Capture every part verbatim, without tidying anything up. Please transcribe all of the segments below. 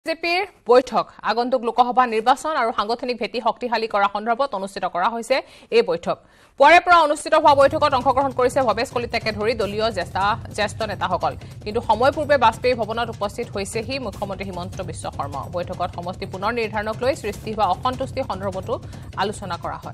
বিজেপিৰ বৈঠক আগন্তুক লোকসভা নিৰ্বাচন আৰু সাংগঠনিক ভেটি শক্তিশালী কৰা সন্দৰ্ভত অনুষ্ঠিত কৰা হৈছে এই বৈঠক পৰে পৰা অনুষ্ঠিত হোৱা বৈঠকত অংশগ্ৰহণ কৰিছে ভৱেশ কলিতাকে ধৰি দলীয় জ্যেষ্ঠ নেতাসকল কিন্তু সময় পূৰ্বে বাজপেয়ী ভৱনত উপস্থিত হৈছেহি মুখ্যমন্ত্ৰী হিমন্ত বিশ্ব শৰ্মা বৈঠকত সমষ্টি পুনৰ নিৰ্ধাৰণক লৈ সৃষ্টি হোৱা অসন্তুষ্টি সন্দৰ্ভতো আলোচনা কৰা হয়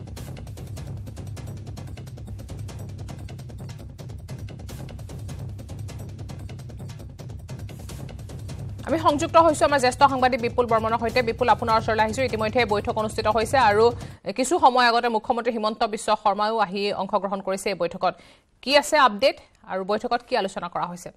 আমি সংযুক্ত হৈছো আমাৰ জ্যেষ্ঠ সাংবাদিক বিপুল বৰ্মনৰ সৈতে বিপুল আপোনাৰ ওচৰলৈ আহিছো ইতিমধ্যে বৈঠক অনুষ্ঠিত হৈছে আৰু কিছু সময় আগতে মুখ্যমন্ত্ৰী হিমন্ত বিশ্ব শৰ্মাও আহি অংশগ্ৰহণ কৰিছে এই বৈঠকত কি আছে আপডেট আৰু বৈঠকত কি আলোচনা কৰা হৈছে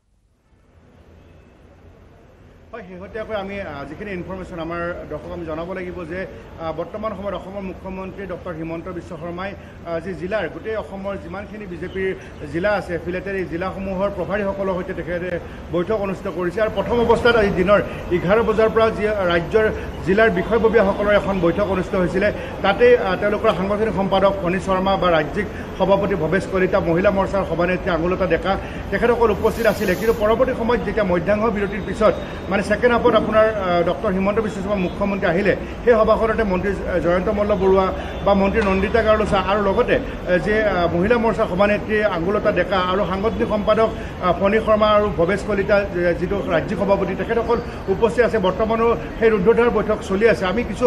হয় শেহতীয়াকৈ আমি যিখিনি ইনফৰমেশ্যন আমাৰ দৰ্শকক আমি জনাব লাগিব যে বৰ্তমান সময়ত অসমৰ মুখ্যমন্ত্ৰী ডক্টৰ হিমন্ত বিশ্ব শৰ্মাই যি জিলাৰ গোটেই অসমৰ যিমানখিনি বিজেপিৰ জিলা আছে এফিলেটেড এই জিলাসমূহৰ প্ৰভাৰীসকলৰ সৈতে তেখেতে বৈঠক অনুষ্ঠিত কৰিছে আৰু প্ৰথম অৱস্থাত আজি দিনৰ এঘাৰ বজাৰ পৰা যি ৰাজ্যৰ জিলাৰ বিষয়ববীয়াসকলৰ এখন বৈঠক অনুষ্ঠিত হৈছিলে তাতে তেওঁলোকৰ সাংগঠনিক সম্পাদক ফণী শৰ্মা বা ৰাজ্যিক সভাপতি ভৱেশ কলিতা মহিলা মৰ্চাৰ সভানেত্ৰী আঙুলতা ডেকা তেখেতসকল উপস্থিত আছিলে কিন্তু পৰৱৰ্তী সময়ত যেতিয়া মধ্যাহ্ন বিৰতিৰ পিছত মানে সেকেন্ড হাফত আপোনাৰ ডক্টৰ হিমন্ত বিশ্ব শৰ্মা মুখ্যমন্ত্ৰী আহিলে সেই সভাখনতে মন্ত্ৰী জয়ন্ত মল্ল বৰুৱা বা মন্ত্ৰী নন্দিতা গাৰুলোচা আৰু লগতে যে মহিলা মৰ্চাৰ সভানেত্ৰী আঙুলতা ডেকা আৰু সাংগঠনিক সম্পাদক ফণী শৰ্মা আৰু ভৱেশ কলিতা যিটো ৰাজ্যিক সভাপতি তেখেতসকল উপস্থিত আছে বৰ্তমানো সেই ৰুদ্ধদ্বাৰ বৈঠক চলি আছে আমি কিছু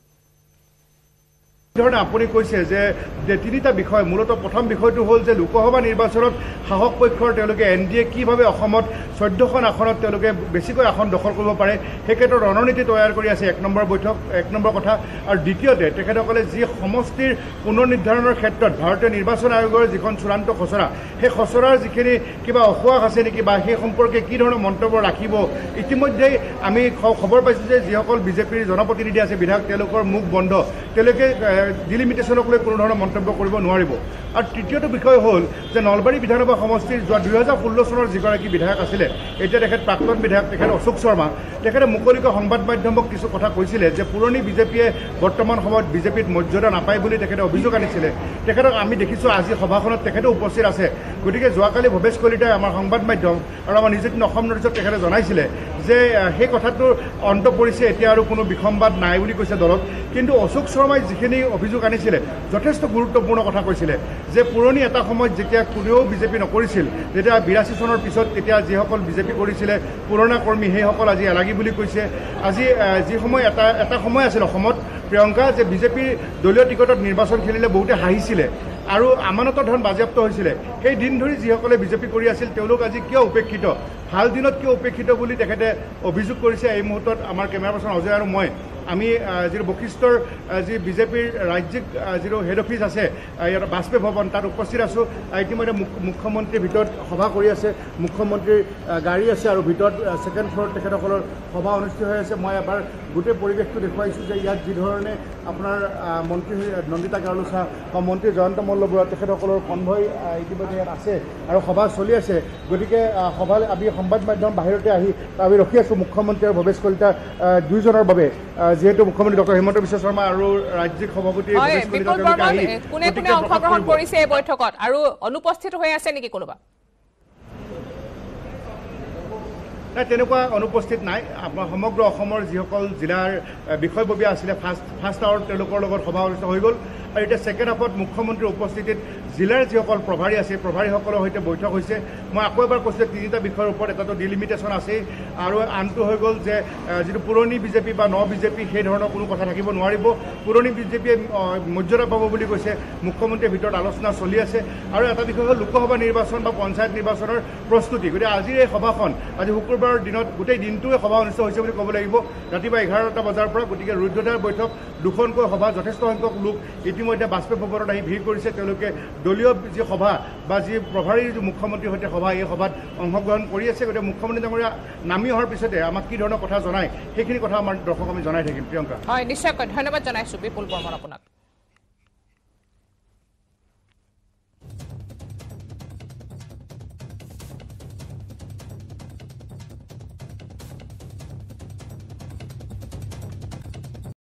ধৰণে আপুনি কৈছে যে তিনিটা বিষয় মূলত প্ৰথম বিষয়টো হ'ল যে লোকসভা নিৰ্বাচনত শাসক পক্ষৰ তেওঁলোকে এন ডি এ কিভাৱে অসমত চৈধ্যখন আসনত তেওঁলোকে বেছিকৈ আসন দখল কৰিব পাৰে সেই ক্ষেত্ৰত ৰণনীতি তৈয়াৰ কৰি আছে এক নম্বৰ বৈঠক এক নম্বৰ কথা আৰু দ্বিতীয়তে তেখেতসকলে যি সমষ্টিৰ পুনৰ নিৰ্ধাৰণৰ ক্ষেত্ৰত ভাৰতীয় নিৰ্বাচন আয়োগৰ যিখন চূড়ান্ত খচৰা সেই খচৰাৰ যিখিনি কিবা অসুৱাস আছে নেকি বা সেই সম্পৰ্কে কি ধৰণৰ মন্তব্য ৰাখিব ইতিমধ্যেই আমি খবৰ পাইছোঁ যে যিসকল বিজেপিৰ জনপ্ৰতিনিধি আছে বিধায়ক তেওঁলোকৰ মুখ বন্ধ তেওঁলোকে ডিলিমিটেশ্যনক লৈ কোনো ধৰণৰ মন্তব্য কৰিব নোৱাৰিব আৰু তৃতীয়টো বিষয় হ'ল যে নলবাৰী বিধানসভা সমষ্টিৰ যোৱা দুহেজাৰ ষোল্ল চনৰ যিগৰাকী বিধায়ক আছিলে এতিয়া তেখেত প্ৰাক্তন বিধায়ক তেখেত অশোক শৰ্মা তেখেতে মুকলিকৈ সংবাদ মাধ্যমক কিছু কথা কৈছিলে যে পুৰণি বিজেপিয়ে বৰ্তমান সময়ত বিজেপিত মৰ্যাদা নাপায় বুলি তেখেতে অভিযোগ আনিছিলে তেখেতক আমি দেখিছোঁ আজি সভাখনত তেখেতে উপস্থিত আছে গতিকে যোৱাকালি ভৱেশ কলিতাই আমাৰ সংবাদ মাধ্যম আৰু আমাৰ নিউজ এইটিন অসম নৰ্থ ইষ্টত তেখেতে জনাইছিলে যে সেই কথাটোৰ অন্ত পৰিছে এতিয়া আৰু কোনো বিসম্বাদ নাই বুলি কৈছে দলত কিন্তু অশোক শৰ্মাই যিখিনি অভিযোগ আনিছিলে যথেষ্ট গুৰুত্বপূৰ্ণ কথা কৈছিলে যে পুৰণি এটা সময়ত যেতিয়া কোনেও বিজেপি নকৰিছিল যেতিয়া বিৰাশী চনৰ পিছত তেতিয়া যিসকল বিজেপি কৰিছিলে পুৰণা কৰ্মী সেইসকল আজি এলাগী বুলি কৈছে আজি যি সময় এটা এটা সময় আছিল অসমত প্ৰিয়ংকা যে বিজেপিৰ দলীয় টিকটত নিৰ্বাচন খেলিলে বহুতে হাঁহিছিলে আৰু আমানতৰ ধন বাজেয়াপ্ত হৈছিলে সেই দিন ধৰি যিসকলে বিজেপি কৰি আছিল তেওঁলোক আজি কিয় উপেক্ষিত ভাল দিনত কিয় উপেক্ষিত বুলি তেখেতে অভিযোগ কৰিছে এই মুহূৰ্তত আমাৰ কেমেৰা পাৰ্চন অজয় আৰু মই আমি যিটো বশিষ্ঠৰ যি বিজেপিৰ ৰাজ্যিক যিটো হেড অফিচ আছে ইয়াত বাজপেয়ী ভৱন তাত উপস্থিত আছোঁ ইতিমধ্যে মুখ্যমন্ত্ৰীৰ ভিতৰত সভা কৰি আছে মুখ্যমন্ত্ৰীৰ গাড়ী আছে আৰু ভিতৰত ছেকেণ্ড ফ্ল'ৰত তেখেতসকলৰ সভা অনুষ্ঠিত হৈ আছে মই এবাৰ গোটেই পৰিৱেশটো দেখুৱাইছোঁ যে ইয়াত যিধৰণে আপোনাৰ মন্ত্ৰী নন্দিতা গাৰুলোচা বা মন্ত্ৰী জয়ন্ত মল্ল বৰুৱা তেখেতসকলৰ কনভয় ইতিমধ্যে ইয়াত আছে আৰু সভা চলি আছে গতিকে সভালৈ আমি সংবাদ মাধ্যম বাহিৰতে আহি আমি ৰখি আছোঁ মুখ্যমন্ত্ৰী আৰু ভৱেশ কলিতা দুয়োজনৰ বাবে যেহেতু মুখ্যমন্ত্ৰী ডক্টৰ হিমন্ত বিশ্ব শৰ্মা আৰু ৰাজ্যিক সভাপতি কোনে কোনে অংশগ্ৰহণ কৰিছে এই বৈঠকত আৰু অনুপস্থিত হৈ আছে নেকি কোনোবা নাই তেনেকুৱা অনুপস্থিত নাই আপোনাৰ সমগ্ৰ অসমৰ যিসকল জিলাৰ বিষয়ববীয়া আছিলে ফাৰ্ষ্ট ফাৰ্ষ্ট আৱাৰত তেওঁলোকৰ লগত সভা অনুষ্ঠিত হৈ গ'ল আৰু এতিয়া ছেকেণ্ড হাফত মুখ্যমন্ত্ৰীৰ উপস্থিতিত জিলাৰ যিসকল প্ৰভাৰী আছে প্ৰভাৰীসকলৰ সৈতে বৈঠক হৈছে মই আকৌ এবাৰ কৈছোঁ যে তিনিটা বিষয়ৰ ওপৰত এটাটো ডিলিমিটেশ্যন আছেই আৰু আনটো হৈ গ'ল যে যিটো পুৰণি বিজেপি বা ন বিজেপি সেই ধৰণৰ কোনো কথা থাকিব নোৱাৰিব পুৰণি বিজেপিয়ে মৰ্যাদা পাব বুলি কৈছে মুখ্যমন্ত্ৰীৰ ভিতৰত আলোচনা চলি আছে আৰু এটা বিষয় হ'ল লোকসভা নিৰ্বাচন বা পঞ্চায়ত নিৰ্বাচনৰ প্ৰস্তুতি গতিকে আজিৰ এই সভাখন আজি শুকুৰবাৰৰ দিনত গোটেই দিনটোৱে সভা অনুষ্ঠিত হৈছে বুলি ক'ব লাগিব ৰাতিপুৱা এঘাৰটা বজাৰ পৰা গতিকে ৰুদ্ধদ্বাৰ বৈঠক দুখনকৈ সভা যথেষ্ট সংখ্যক লোক ইতিমধ্যে বাজপেয়ী ভৱনত আহি ভিৰ কৰিছে তেওঁলোকে দলীয় যি সভা বা যি প্ৰভাৰীৰ যি মুখ্যমন্ত্ৰীৰ সৈতে সভা এই সভাত অংশগ্ৰহণ কৰি আছে গতিকে মুখ্যমন্ত্ৰী ডাঙৰীয়া নামি অহাৰ পিছতে আমাক কি ধৰণৰ কথা জনায় সেইখিনি কথা আমাৰ দৰ্শক আমি জনাই থাকিম প্ৰিয়ংকা হয় নিশ্চয়কৈ ধন্যবাদ জনাইছোঁ বিপুল বৰ্মন আপোনাক